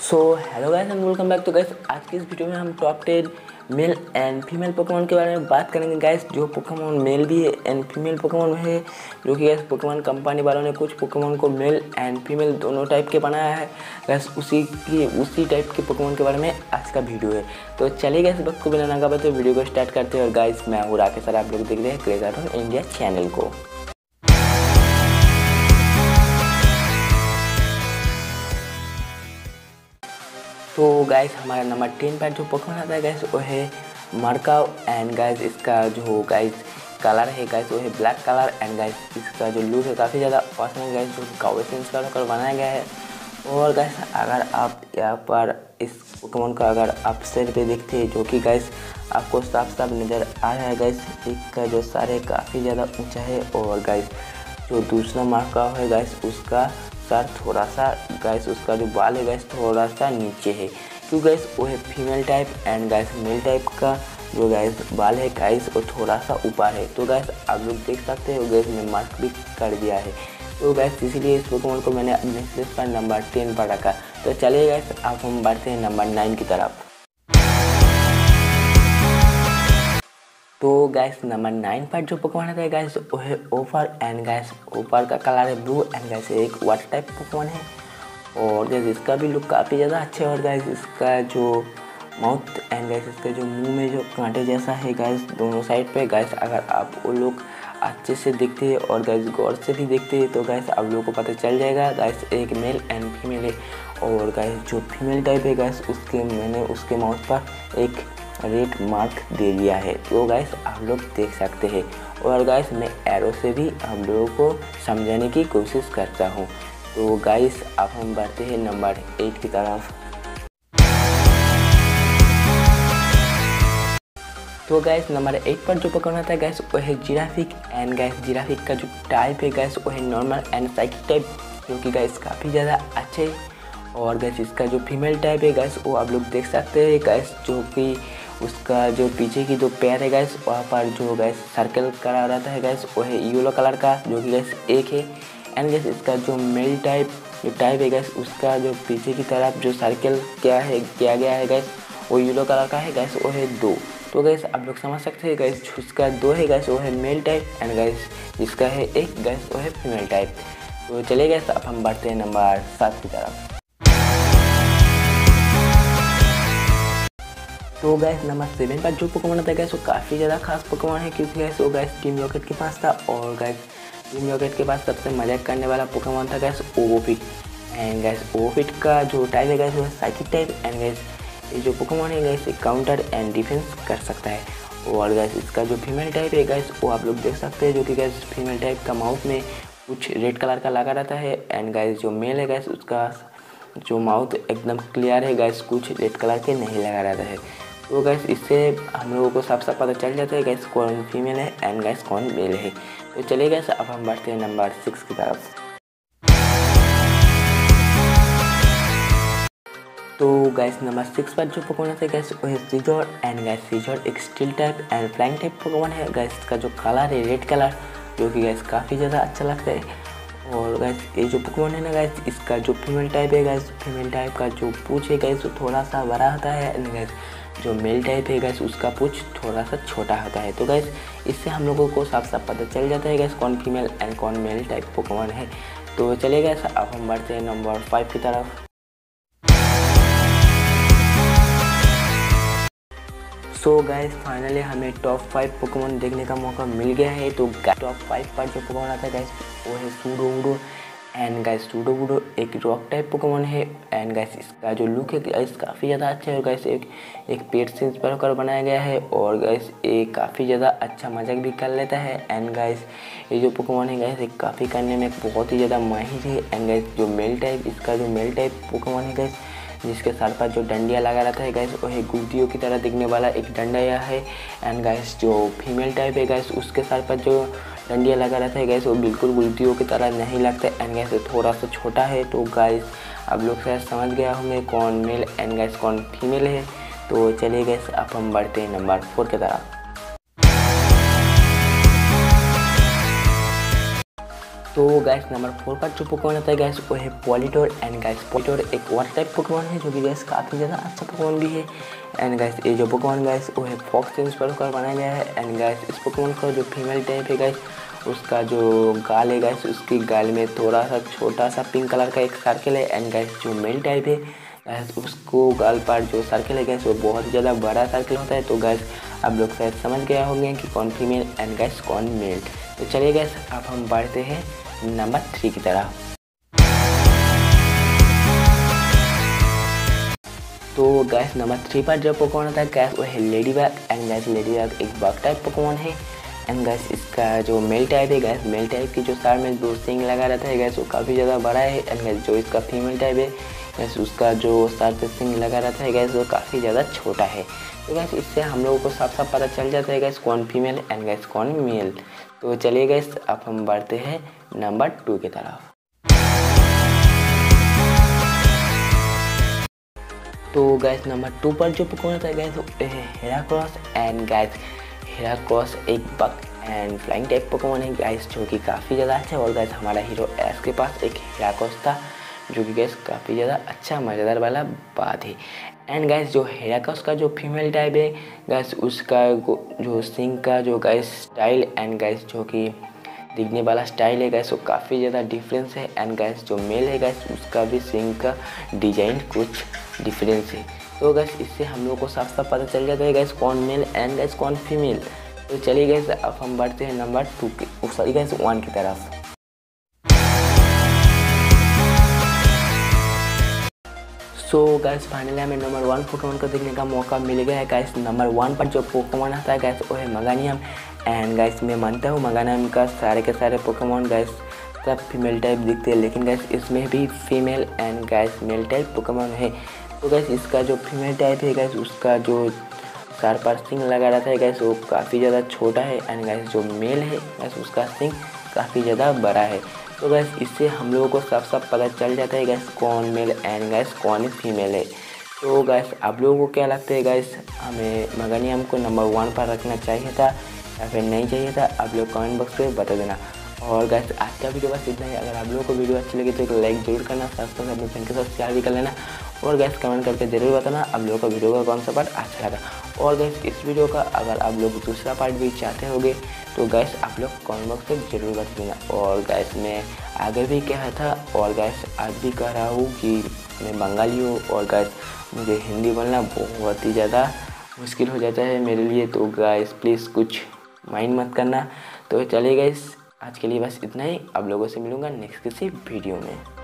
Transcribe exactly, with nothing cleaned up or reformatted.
So hello guys and welcome back. तो guys आज की इस वीडियो में हम top ten male and female Pokemon के बारे में बात करेंगे गाइस। जो पोकेमॉन मेल भी है एंड फीमेल पोकेमॉन है, जो कि गाइस पोकेमॉन कंपनी वालों ने कुछ पोकेमॉन को मेल एंड फीमेल दोनों टाइप के बनाया है गाइस। उसी की उसी टाइप के पोकेमॉन के बारे में आज का वीडियो है। तो चलिए गाइस वक्त को बिना नागा बताए वीडियो को स्टार्ट करते हैं। और गाइस मैं हूँ राकेश, आप लोग देख रहे हैं क्रेज़ कार्टून इंडिया चैनल को। तो गाइस हमारा नंबर टेन पर जो पोकेमॉन आता है गाइस वो है मरकाव एंड गाइस इसका जो गाइस कलर है गाइस वो है ब्लैक कलर एंड गाइस इसका जो लुक है काफ़ी ज़्यादा औसम है गाइस, जो कावे से इंस्पायर होकर बनाया गया है। और गाइस अगर आप यहाँ पर इस पोकेमॉन का अगर आप सेट पे देखते हैं, जो कि गाइस आपको साफ साफ नज़र आ रहा है गाइस, इसका जो सर है काफ़ी ज़्यादा ऊँचा है। और गाइस जो दूसरा मरकाव है गाइस उसका सर थोड़ा सा गाइस उसका जो बाल है गाइस थोड़ा सा नीचे है, क्योंकि गाइस वो है female type and guys male type का जो गाइस बाल है गाइस वो थोड़ा सा ऊपर है। तो गाइस आप लोग देख सकते हो गाइस मैं मार्क भी कर दिया है। तो गाइस इसीलिए इस पोकेमॉन को मैंने अपने लिस्ट पर नंबर टेन पर रखा। तो चलिए गाइस अब हम बढ़ते हैं नंबर नाइन की तरफ। तो गाइस नंबर नाइन पर जो पोकेमॉन आता है गाइस वो है ओफर एंड गाइस ओफर का कलर है ब्लू एंड गाइस एक वाटर टाइप पोकेमॉन है। और गाइस इसका भी लुक काफ़ी ज़्यादा अच्छा है। और गाइस इसका जो माउथ एंड गाइस इसका जो मुंह में जो कांटे जैसा है गाइस दोनों साइड पे गाइस, अगर आप वो लोग अच्छे से देखते हैं और गाइस गौर से भी देखते हैं तो गाइस आप लोगों को पता चल जाएगा गाइस एक मेल एंड फीमेल है। और गाइस जो फीमेल टाइप है गाइस उसके मैंने उसके माउथ पर एक रेड मार्क दे दिया है, तो गाइस आप लोग देख सकते हैं। और गाइस मैं एरो से भी आप लोगों को समझाने की कोशिश करता हूँ। तो गाइस अब हम बढ़ते हैं नंबर एट की तरफ। तो गाइस नंबर एट पर जो पोकेमॉन आता है गाइस वो है जिराफिक एंड गाइस जिराफिक का जो टाइप है गाइस वो है नॉर्मल एंड साइकिक टाइप, जो कि गाइस काफ़ी ज़्यादा अच्छे। और गाइस इसका जो फीमेल टाइप है गाइस वो आप लोग देख सकते हैं गाइस, जो कि उसका जो पीछे की जो पैर है गाइस वहाँ पर जो गाइस सर्कल करा रहता है गाइस वो है येलो कलर का, जो कि गाइस एक है। एंड गाइस इसका जो मेल टाइप जो टाइप है गाइस उसका जो पीछे की तरफ जो सर्कल क्या है किया गया है गाइस वो येलो कलर का है गाइस, वो है दो। तो गाइस आप लोग समझ सकते हैं गाइस जिसका दो है गाइस वो है मेल टाइप एंड गाइस जिसका है एक गाइस वो है फीमेल टाइप। तो चलिए गाइस अब हम बढ़ते हैं नंबर सात की तरफ। तो गाइस नंबर सेवन पर जो पोकेमॉन आता है गाइस वो काफ़ी ज़्यादा खास पोकेमॉन है, क्योंकि गाइस वो गाइस टीम रॉकेट के पास था। और गाइस टीम रॉकेट के पास सबसे मजाक करने वाला पोकेमॉन था guys Wobbuffet and guys Wobbuffet का जो टाइप है गाइस वो है साइकिक टाइप एंड गाइस ये जो पोकेमॉन है गाइस काउंटर एंड डिफेंस कर सकता है। और गाइस इसका जो फीमेल टाइप है गाइस वो आप लोग देख सकते हैं, जो कि गाइस फीमेल टाइप का माउथ में कुछ रेड कलर का लगा रहता है। एंड गाइस जो मेल है गाइस उसका जो माउथ एकदम क्लियर है गाइस, कुछ रेड कलर के नहीं लगा रहता है। तो गाइस इससे हम लोगों को साफ साफ पता चल जाता है गाइस कौन फीमेल है एंड गाइस कौन मेल है। तो चलिए गाइस अब हम बढ़ते हैं नंबर सिक्स की तरफ। तो गाइस नंबर सिक्स पर जो पोकेमॉन है गाइस वो है सीजोर एंड गाइस सीजोर एक steel type and flying type Pokemon है गाइस। इसका जो कलर है रेड कलर, जो कि गाइस काफ़ी ज़्यादा अच्छा लगता है। और गाइस ये जो पोकेमॉन है ना गाइस इसका जो फीमेल टाइप है गाइस फीमेल टाइप का जो पूछ है गाइस वो थोड़ा सा बड़ा होता है एंड गाइस जो मेल टाइप है गाइस उसका पूछ थोड़ा सा छोटा होता है। तो गाइस इससे हम लोगों को साफ साफ पता चल जाता है गाइस कौन फीमेल एंड कौन मेल टाइप पोकेमॉन है। तो चलिए गाइस अब हम बढ़ते हैं नंबर फाइव की तरफ। सो गाइस फाइनली हमें टॉप फाइव पोकेमॉन देखने का मौका मिल गया है। तो टॉप फाइव पर जो पोकेमॉन आता है गाइस वो है सूडोवुडो एंड गाइस सूडोवुडो एक रॉक टाइप पोकेमॉन है एंड गाइस इसका जो लुक है गाइस काफ़ी ज़्यादा अच्छा है। और गाइस एक एक पेड़ से इंस्पायर होकर बनाया गया है। और गाइस ये काफ़ी ज़्यादा अच्छा मजाक भी कर लेता है। एंड गाइस ये जो पोकेमॉन है गाइस एक काफ़ी करने में बहुत ही ज़्यादा माहिर है। एंड गाइस जो मेल टाइप इसका जो मेल टाइप पोकेमॉन है गाइस जिसके सर पर जो डंडिया लगा रहता है गाइस वो है गुलतियों की तरह दिखने वाला एक डंडा यह है। एंड गाइस जो फीमेल टाइप है गाइस उसके सर पर जो डंडिया लगा रहता है गाइस वो बिल्कुल गुलतियों की तरह नहीं लगता एंड गाइस थोड़ा सा छोटा है। तो गाइस आप लोग शायद समझ गया होंगे कौन मेल एंड गाइस कौन फीमेल है। तो चलिए गाइस अब हम बढ़ते हैं नंबर फोर की तरफ। तो गैस नंबर फोर पर जो पोकेमॉन आता है गैस वो है पॉलिटोर। एंड गैस पॉलिटोर एक वाटर टाइप पोकेमॉन है जो कि गैस काफ़ी ज़्यादा अच्छा पोकेमॉन भी है। एंड गैस ये जो पोकेमॉन गैस वो है फॉक्स से इंस्पायर होकर बनाया गया है। एंड गैस इस पोकेमॉन का जो फीमेल टाइप है गैस उसका जो गाल है गैस उसकी गाल में थोड़ा सा छोटा सा पिंक कलर का एक सर्कल है। एंड गैस जो मेल टाइप है गैस उसको गाल पर जो सर्कल है गैस वो बहुत ही ज़्यादा बड़ा सर्कल होता है। तो गैस आप लोग शायद समझ गए होंगे कि कौन फीमेल एंड गैस कौन मेल। तो चलिए गैस अब हम बढ़ते हैं नंबर थ्री की तरफ। तो गैस नंबर थ्री पर जो पोकेमॉन आता है गैस वो है लेडीबग। एंड गैस लेडीबग एक बग टाइप पोकेमॉन है। एंड गैस इसका जो मेल टाइप है गैस मेल टाइप की जो सर में दो सिंग लगा रहता है गैस वो काफ़ी ज़्यादा बड़ा है। एंड गैस जो इसका फीमेल टाइप है गैस उसका जो सर पे सिंग लगा रहता है गैस वो काफ़ी ज़्यादा छोटा है। तो गैस इससे हम लोगों को साफ साफ पता चल जाता है गैस कौन फीमेल एंड गैस कौन मेल। तो चलिए गैस अब हम बढ़ते हैं नंबर टू की तरफ। तो गैस नंबर टू पर जो पोकेमॉन आता है गैस वो है हेराक्रोस। एंड गैस हेराक्रोस एक bug and flying type Pokemon है गैस जो कि काफ़ी ज़्यादा अच्छा है। और गैस हमारा हीरो एस के पास एक हेराक्रोस था जो कि गैस काफ़ी ज़्यादा अच्छा मज़ेदार वाला बात है। एंड गैस जो हेराक्रोस का जो फीमेल टाइप है गैस उसका जो सिंग का जो गैस स्टाइल एंड गैस जो कि दिखने वाला स्टाइल है गैस वो काफ़ी ज़्यादा डिफरेंस है। एंड गैस जो मेल है गैस उसका भी सिंग का डिजाइन कुछ डिफरेंस है। तो गैस इससे हम लोग को साफ साफ पता चल जाता है गैस कौन मेल एंड गैस कौन फीमेल। तो चलिए गैस अब हम बढ़ते हैं नंबर टू की सॉरी गैस वन की तरफ। सो गैस फाइनली हमें नंबर वन पोकेमॉन को देखने का मौका मिल गया है गैस। नंबर वन पर जो पोकेमॉन आता है गैस वो है मेगानियम। एंड गैस मैं मानता हूँ मेगानियम का सारे के सारे पोकेमॉन गैस सब फीमेल टाइप दिखते हैं लेकिन गैस इसमें भी female and guys male type Pokemon है। तो गैस इसका जो फीमेल टाइप है गैस उसका जो सर पर सिंग लगा रहता है गैस वो काफ़ी ज़्यादा छोटा है। एंड गैस जो मेल है गैस उसका सिंग काफ़ी ज़्यादा बड़ा है। तो गैस इससे हम लोगों को साफ साफ पता चल जाता है गैस कौन मेल एंड गैस कौन फीमेल है। तो गैस आप लोगों को क्या लगता है गैस हमें मेगानियम को नंबर वन पर रखना चाहिए था या फिर नहीं चाहिए था? आप लोग कमेंट बॉक्स में बता देना। और गैस आज का वीडियो बस इतना ही। अगर आप लोगों को वीडियो अच्छी लगी तो एक लाइक जरूर करना, साथ साथ अपने फ्रेंड के साथ शेयर भी कर लेना। और गैस कमेंट करके ज़रूर बताना आप लोगों को वीडियो का कौन सा पार्ट अच्छा लगा। और गैस इस वीडियो का अगर आप लोग दूसरा पार्ट भी चाहते होंगे तो गैस आप लोग कमेंट बॉक्स में ज़रूर बता देना। और गैस मैं आगे भी कहा था और गैस आज भी कह रहा हूँ कि मैं बंगाली हूँ और गैस मुझे हिंदी बोलना बहुत ही ज़्यादा मुश्किल हो जाता है मेरे लिए। तो गैस प्लीज़ कुछ माइंड मत करना। तो चलिए गैस आज के लिए बस इतना ही। आप लोगों से मिलूँगा नेक्स्ट किसी वीडियो में।